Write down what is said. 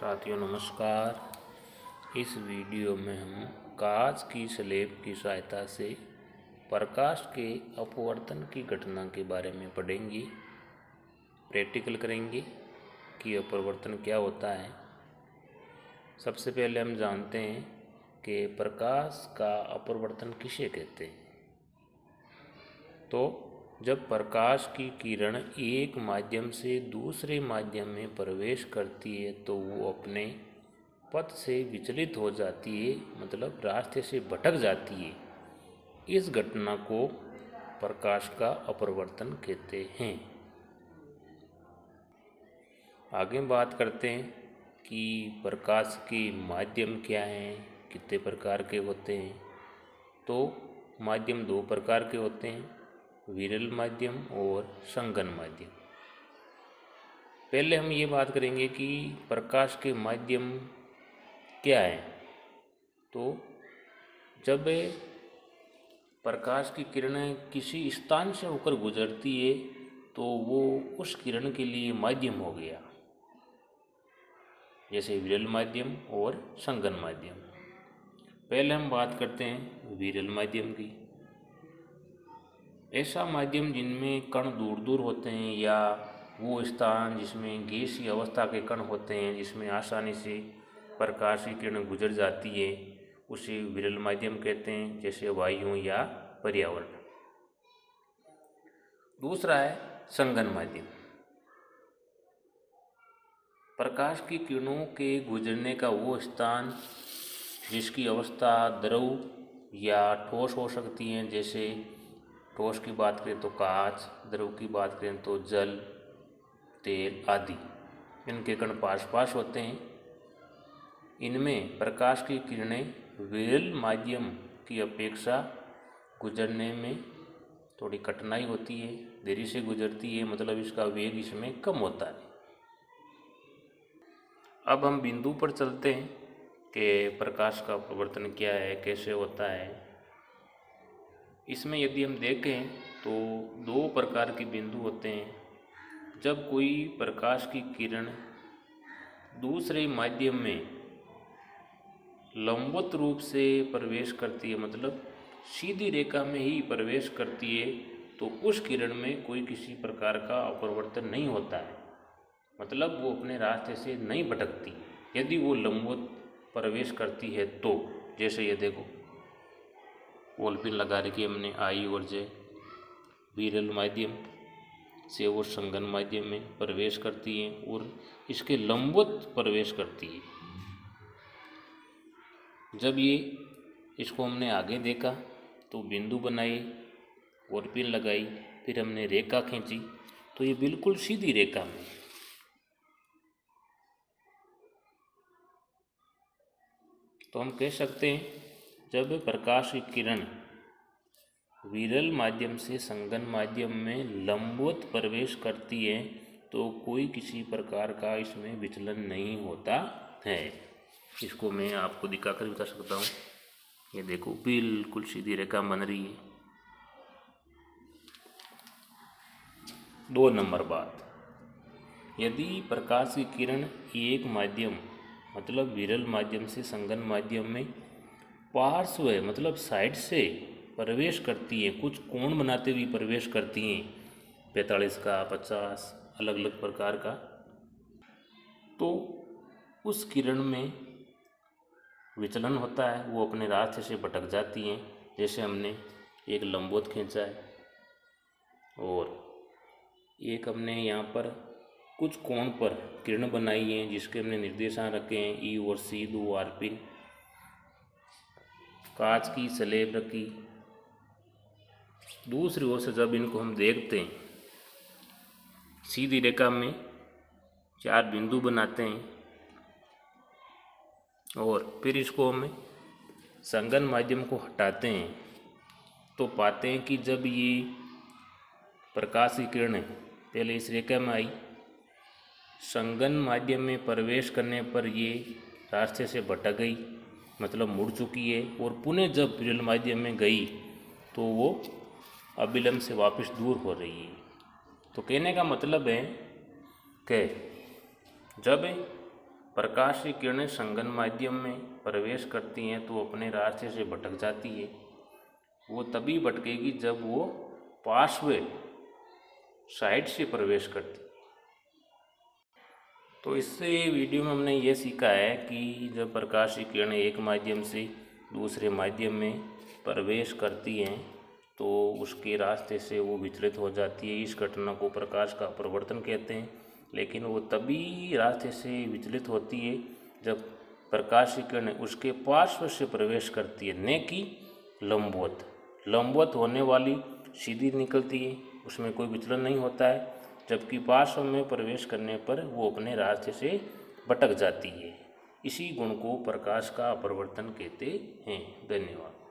साथियों नमस्कार। इस वीडियो में हम कांच की स्लेब की सहायता से प्रकाश के अपवर्तन की घटना के बारे में पढ़ेंगे, प्रैक्टिकल करेंगे कि अपवर्तन क्या होता है। सबसे पहले हम जानते हैं कि प्रकाश का अपवर्तन किसे कहते हैं। तो जब प्रकाश की किरण एक माध्यम से दूसरे माध्यम में प्रवेश करती है तो वो अपने पथ से विचलित हो जाती है, मतलब रास्ते से भटक जाती है। इस घटना को प्रकाश का अपवर्तन कहते हैं। आगे बात करते हैं कि प्रकाश के माध्यम क्या हैं, कितने प्रकार के होते हैं। तो माध्यम दो प्रकार के होते हैं, विरल माध्यम और संघन माध्यम। पहले हम ये बात करेंगे कि प्रकाश के माध्यम क्या है। तो जब प्रकाश की किरणें किसी स्थान से होकर गुजरती है तो वो उस किरण के लिए माध्यम हो गया, जैसे विरल माध्यम और संघन माध्यम। पहले हम बात करते हैं विरल माध्यम की। ऐसा माध्यम जिनमें कण दूर दूर होते हैं या वो स्थान जिसमें गैसीय अवस्था के कण होते हैं, जिसमें आसानी से प्रकाश की किरण गुजर जाती है, उसे विरल माध्यम कहते हैं, जैसे वायु या पर्यावरण। दूसरा है संघन माध्यम। प्रकाश की किरणों के गुजरने का वो स्थान जिसकी अवस्था द्रव या ठोस हो सकती है, जैसे ठोस की बात करें तो कांच, द्रव की बात करें तो जल, तेल आदि, इनके कण पास पास होते हैं। इनमें प्रकाश की किरणें विरल माध्यम की अपेक्षा गुजरने में थोड़ी कठिनाई होती है, देरी से गुजरती है, मतलब इसका वेग इसमें कम होता है। अब हम बिंदु पर चलते हैं कि प्रकाश का अपवर्तन क्या है, कैसे होता है। इसमें यदि हम देखें तो दो प्रकार के बिंदु होते हैं। जब कोई प्रकाश की किरण दूसरे माध्यम में लंबवत रूप से प्रवेश करती है, मतलब सीधी रेखा में ही प्रवेश करती है, तो उस किरण में कोई किसी प्रकार का अपवर्तन नहीं होता है, मतलब वो अपने रास्ते से नहीं भटकती। यदि वो लंबवत प्रवेश करती है तो, जैसे ये देखो वॉलपिन लगा रखी हमने आई और जे, विरल माध्यम से वो संघन माध्यम में प्रवेश करती है और इसके लंबवत प्रवेश करती है। जब ये इसको हमने आगे देखा तो बिंदु बनाए, वॉलपिन लगाई, फिर हमने रेखा खींची तो ये बिल्कुल सीधी रेखा में, तो हम कह सकते हैं जब प्रकाश की किरण विरल माध्यम से संघन माध्यम में लंबवत प्रवेश करती है तो कोई किसी प्रकार का इसमें विचलन नहीं होता है। इसको मैं आपको दिखाकर बता सकता हूँ। ये देखो बिल्कुल सीधी रेखा बन रही है। 2 नंबर बात, यदि प्रकाश की किरण एक माध्यम मतलब विरल माध्यम से संघन माध्यम में पार्श्व मतलब साइड से प्रवेश करती है, कुछ कोण बनाते हुए प्रवेश करती हैं, 45 का 50 अलग अलग प्रकार का, तो उस किरण में विचलन होता है, वो अपने रास्ते से भटक जाती हैं। जैसे हमने एक लंबवत खींचा है और एक हमने यहाँ पर कुछ कोण पर किरण बनाई है जिसके हमने निर्देशांक रखे हैं ई और सी, 2 वॉलपिन, कांच की स्लेब रखी। दूसरी ओर से जब इनको हम देखते हैं, सीधी रेखा में 4 बिंदु बनाते हैं और फिर इसको हम संघन माध्यम को हटाते हैं तो पाते हैं कि जब ये प्रकाश की किरणें पहले इस रेखा में आई, संघन माध्यम में प्रवेश करने पर ये रास्ते से भटक गई, मतलब मुड़ चुकी है, और पुनः जब विरल माध्यम में गई तो वो अविलंब से वापस दूर हो रही है। तो कहने का मतलब है कि जब प्रकाश की किरणें संघन माध्यम में प्रवेश करती हैं तो अपने रास्ते से भटक जाती है। वो तभी भटकेगी जब वो पार्श्व साइड से प्रवेश करती। तो इससे वीडियो में हमने ये सीखा है कि जब प्रकाश की किरणें एक माध्यम से दूसरे माध्यम में प्रवेश करती हैं तो उसके रास्ते से वो विचलित हो जाती है। इस घटना को प्रकाश का अपवर्तन कहते हैं। लेकिन वो तभी रास्ते से विचलित होती है जब प्रकाश की किरणें उसके पार्श्व से प्रवेश करती है, न कि लंबवत। लंबवत होने वाली सीधी निकलती है, उसमें कोई विचलन नहीं होता है, जबकि पार्श्व में प्रवेश करने पर वो अपने रास्ते से भटक जाती है। इसी गुण को प्रकाश का अपवर्तन कहते हैं। धन्यवाद।